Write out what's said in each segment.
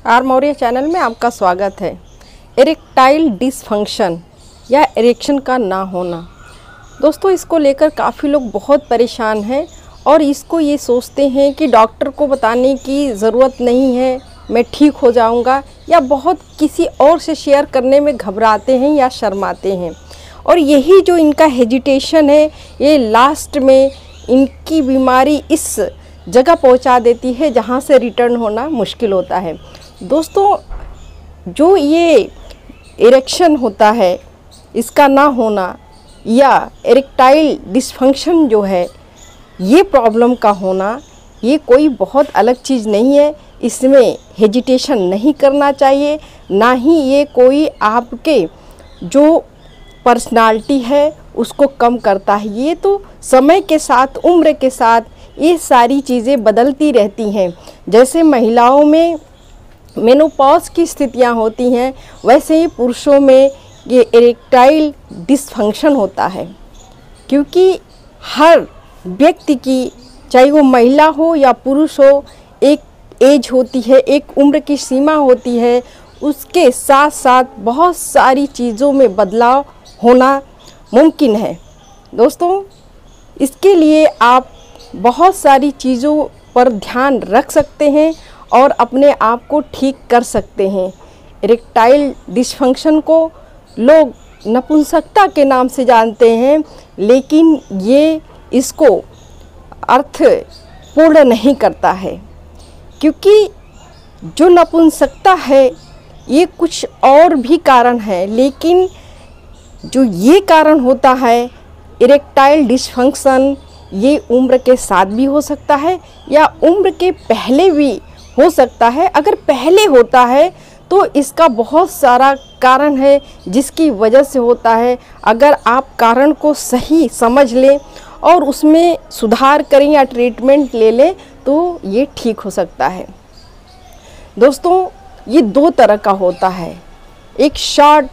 Are Maurya channel में आपका स्वागत है। इरेक्टाइल डिसफंक्शन या इरेक्शन का ना होना, दोस्तों इसको लेकर काफ़ी लोग बहुत परेशान हैं और इसको ये सोचते हैं कि डॉक्टर को बताने की ज़रूरत नहीं है, मैं ठीक हो जाऊंगा, या बहुत किसी और से शेयर करने में घबराते हैं या शर्माते हैं। और यही जो इनका हेजिटेशन है, ये लास्ट में इनकी बीमारी इस जगह पहुंचा देती है जहां से रिटर्न होना मुश्किल होता है। दोस्तों, जो ये इरेक्शन होता है, इसका ना होना या इरेक्टाइल डिसफंक्शन जो है, ये प्रॉब्लम का होना, ये कोई बहुत अलग चीज़ नहीं है। इसमें हेजिटेशन नहीं करना चाहिए, ना ही ये कोई आपके जो पर्सनालिटी है उसको कम करता है। ये तो समय के साथ, उम्र के साथ ये सारी चीज़ें बदलती रहती हैं। जैसे महिलाओं में मेनोपॉज की स्थितियां होती हैं, वैसे ही पुरुषों में ये इरेक्टाइल डिसफंक्शन होता है। क्योंकि हर व्यक्ति की, चाहे वो महिला हो या पुरुष हो, एक एज होती है, एक उम्र की सीमा होती है, उसके साथ साथ बहुत सारी चीज़ों में बदलाव होना मुमकिन है। दोस्तों, इसके लिए आप बहुत सारी चीज़ों पर ध्यान रख सकते हैं और अपने आप को ठीक कर सकते हैं। इरेक्टाइल डिसफंक्शन को लोग नपुंसकता के नाम से जानते हैं, लेकिन ये इसको अर्थ पूर्ण नहीं करता है। क्योंकि जो नपुंसकता है, ये कुछ और भी कारण है, लेकिन जो ये कारण होता है इरेक्टाइल डिसफंक्शन, ये उम्र के साथ भी हो सकता है या उम्र के पहले भी हो सकता है। अगर पहले होता है तो इसका बहुत सारा कारण है जिसकी वजह से होता है। अगर आप कारण को सही समझ लें और उसमें सुधार करें या ट्रीटमेंट ले लें तो ये ठीक हो सकता है। दोस्तों, ये दो तरह का होता है, एक शॉर्ट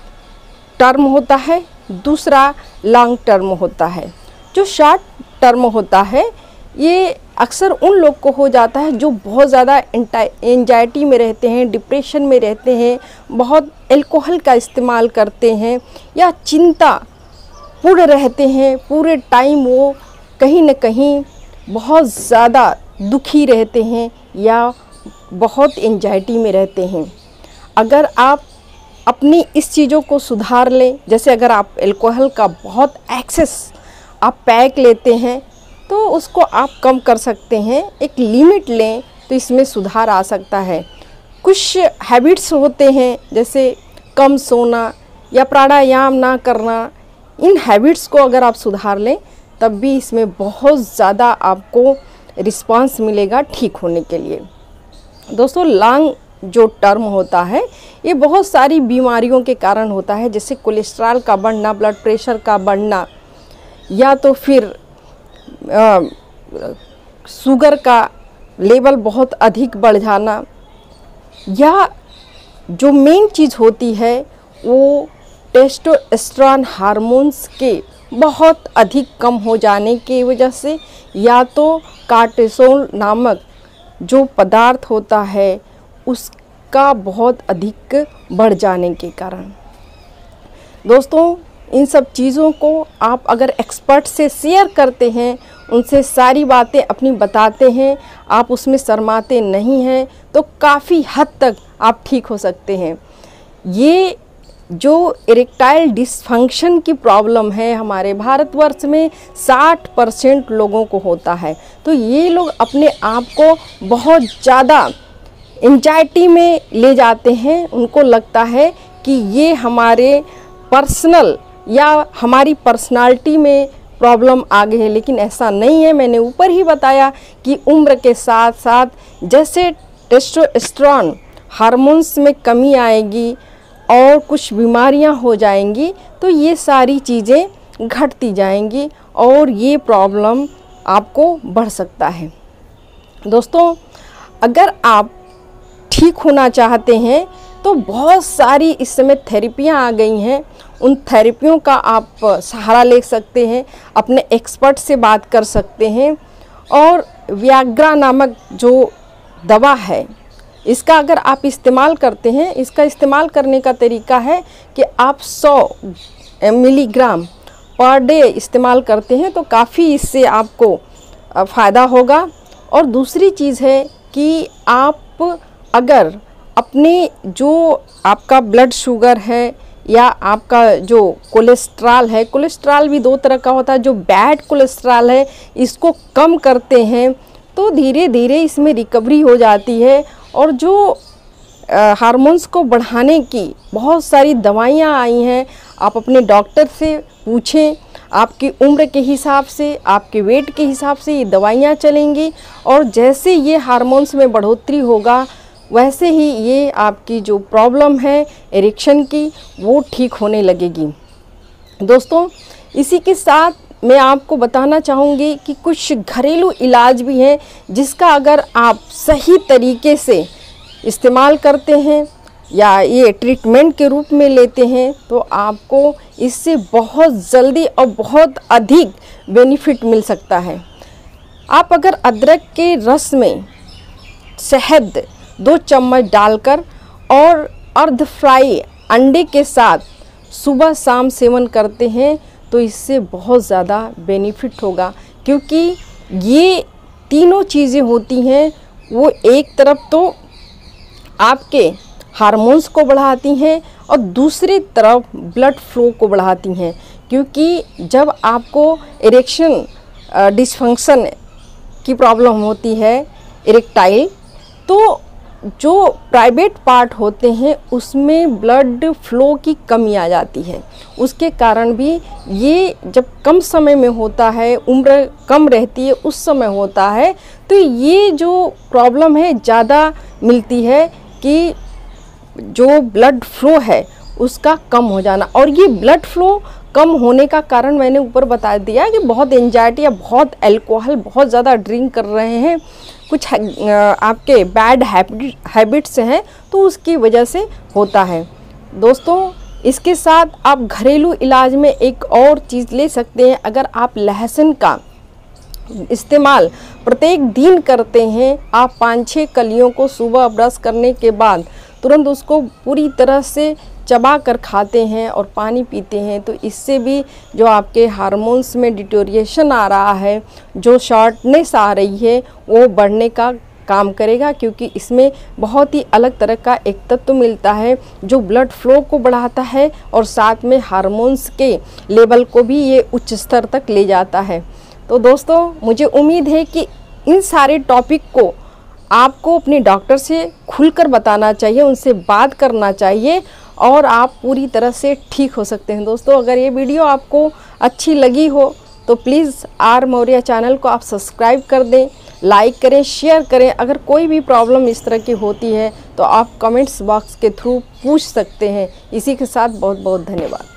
टर्म होता है, दूसरा लॉन्ग टर्म होता है। जो शॉर्ट टर्म होता है, ये अक्सर उन लोग को हो जाता है जो बहुत ज़्यादा एंजाइटी में रहते हैं, डिप्रेशन में रहते हैं, बहुत अल्कोहल का इस्तेमाल करते हैं या चिंता पूर्ण रहते हैं। पूरे टाइम वो कहीं न कहीं बहुत ज़्यादा दुखी रहते हैं या बहुत एंजाइटी में रहते हैं। अगर आप अपनी इस चीज़ों को सुधार लें, जैसे अगर आप अल्कोहल का बहुत एक्सेस आप पैक लेते हैं तो उसको आप कम कर सकते हैं, एक लिमिट लें तो इसमें सुधार आ सकता है। कुछ हैबिट्स होते हैं, जैसे कम सोना या प्राणायाम ना करना, इन हैबिट्स को अगर आप सुधार लें तब भी इसमें बहुत ज़्यादा आपको रिस्पांस मिलेगा ठीक होने के लिए। दोस्तों, लॉन्ग जो टर्म होता है, ये बहुत सारी बीमारियों के कारण होता है, जैसे कोलेस्ट्रॉल का बढ़ना, ब्लड प्रेशर का बढ़ना, या तो फिर शुगर का लेवल बहुत अधिक बढ़ जाना, या जो मेन चीज़ होती है वो टेस्टोस्टेरोन हार्मोन्स के बहुत अधिक कम हो जाने की वजह से, या तो कार्टिसोल नामक जो पदार्थ होता है उसका बहुत अधिक बढ़ जाने के कारण। दोस्तों, इन सब चीज़ों को आप अगर एक्सपर्ट से शेयर करते हैं, उनसे सारी बातें अपनी बताते हैं, आप उसमें शर्माते नहीं हैं, तो काफ़ी हद तक आप ठीक हो सकते हैं। ये जो इरेक्टाइल डिसफंक्शन की प्रॉब्लम है, हमारे भारतवर्ष में 60% लोगों को होता है। तो ये लोग अपने आप को बहुत ज़्यादा एंजाइटी में ले जाते हैं। उनको लगता है कि ये हमारे पर्सनल या हमारी पर्सनालिटी में प्रॉब्लम आ गई है, लेकिन ऐसा नहीं है। मैंने ऊपर ही बताया कि उम्र के साथ साथ जैसे टेस्टोस्टेरोन हार्मोन्स में कमी आएगी और कुछ बीमारियां हो जाएंगी, तो ये सारी चीज़ें घटती जाएंगी और ये प्रॉब्लम आपको बढ़ सकता है। दोस्तों, अगर आप ठीक होना चाहते हैं तो बहुत सारी इस समय थेरेपियाँ आ गई हैं, उन थेरेपियों का आप सहारा ले सकते हैं, अपने एक्सपर्ट से बात कर सकते हैं। और वियाग्रा नामक जो दवा है, इसका अगर आप इस्तेमाल करते हैं, इसका इस्तेमाल करने का तरीका है कि आप 100 मिलीग्राम पर डे इस्तेमाल करते हैं तो काफ़ी इससे आपको फ़ायदा होगा। और दूसरी चीज़ है कि आप अगर अपने जो आपका ब्लड शुगर है या आपका जो कोलेस्ट्रॉल है, कोलेस्ट्रॉल भी 2 तरह का होता है, जो बैड कोलेस्ट्रॉल है इसको कम करते हैं तो धीरे धीरे इसमें रिकवरी हो जाती है। और जो हार्मोन्स को बढ़ाने की बहुत सारी दवाइयाँ आई हैं, आप अपने डॉक्टर से पूछें, आपकी उम्र के हिसाब से, आपके वेट के हिसाब से ये दवाइयाँ चलेंगी और जैसे ये हार्मोन्स में बढ़ोतरी होगा वैसे ही ये आपकी जो प्रॉब्लम है इरेक्शन की वो ठीक होने लगेगी। दोस्तों, इसी के साथ मैं आपको बताना चाहूँगी कि कुछ घरेलू इलाज भी हैं जिसका अगर आप सही तरीके से इस्तेमाल करते हैं या ये ट्रीटमेंट के रूप में लेते हैं तो आपको इससे बहुत जल्दी और बहुत अधिक बेनिफिट मिल सकता है। आप अगर अदरक के रस में शहद 2 चम्मच डालकर और अर्ध फ्राई अंडे के साथ सुबह शाम सेवन करते हैं तो इससे बहुत ज़्यादा बेनिफिट होगा, क्योंकि ये तीनों चीज़ें होती हैं वो एक तरफ तो आपके हार्मोन्स को बढ़ाती हैं और दूसरी तरफ ब्लड फ्लो को बढ़ाती हैं। क्योंकि जब आपको इरेक्शन डिसफंक्शन की प्रॉब्लम होती है इरेक्टाइल, तो जो प्राइवेट पार्ट होते हैं उसमें ब्लड फ्लो की कमी आ जाती है। उसके कारण भी ये जब कम समय में होता है, उम्र कम रहती है, उस समय होता है तो ये जो प्रॉब्लम है ज़्यादा मिलती है कि जो ब्लड फ्लो है उसका कम हो जाना। और ये ब्लड फ्लो कम होने का कारण मैंने ऊपर बता दिया कि बहुत एंजाइटी या बहुत अल्कोहल, बहुत ज़्यादा ड्रिंक कर रहे हैं, कुछ आपके बैड हैबिट्स हैं तो उसकी वजह से होता है। दोस्तों, इसके साथ आप घरेलू इलाज में एक और चीज़ ले सकते हैं। अगर आप लहसुन का इस्तेमाल प्रत्येक दिन करते हैं, आप 5-6 कलियों को सुबह ब्रश करने के बाद तुरंत उसको पूरी तरह से चबा कर खाते हैं और पानी पीते हैं तो इससे भी जो आपके हार्मोन्स में डिटोरिएशन आ रहा है, जो शॉर्टनेस आ रही है, वो बढ़ने का काम करेगा। क्योंकि इसमें बहुत ही अलग तरह का एक तत्व मिलता है जो ब्लड फ्लो को बढ़ाता है और साथ में हार्मोन्स के लेवल को भी ये उच्च स्तर तक ले जाता है। तो दोस्तों, मुझे उम्मीद है कि इन सारे टॉपिक को आपको अपने डॉक्टर से खुलकर बताना चाहिए, उनसे बात करना चाहिए और आप पूरी तरह से ठीक हो सकते हैं। दोस्तों, अगर ये वीडियो आपको अच्छी लगी हो तो प्लीज़ आर मौर्या चैनल को आप सब्सक्राइब कर दें, लाइक करें, शेयर करें। अगर कोई भी प्रॉब्लम इस तरह की होती है तो आप कमेंट्स बॉक्स के थ्रू पूछ सकते हैं। इसी के साथ बहुत बहुत धन्यवाद।